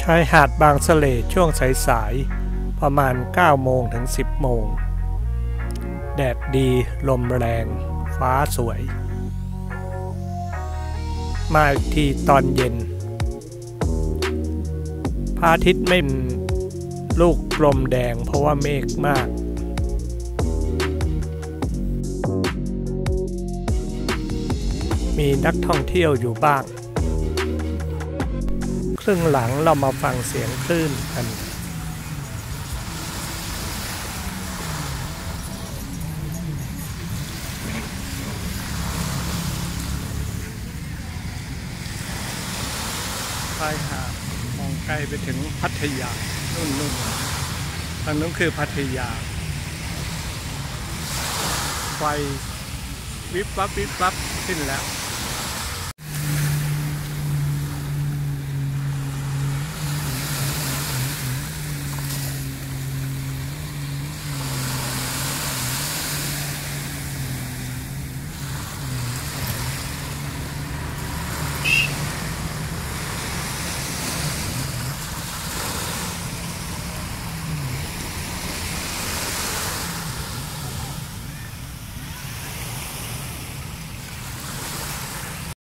ายหาดบางสะเลช่วงสายๆประมาณ9โมงถึง10โมงแดดดีลมแรงฟ้าสวยมาอีกทีตอนเย็นพระอาทิตย์ไม่เป็นลูกกลมแดงเพราะว่าเมฆมากมีนักท่องเที่ยวอยู่บ้างครึ่งหลังเรามาฟังเสียงคลื่นกันชายหาดมองไกลไปถึงพัทยานู่นทางนู้นคือพัทยาไฟวิบวับวิบวับขึ้นแล้ว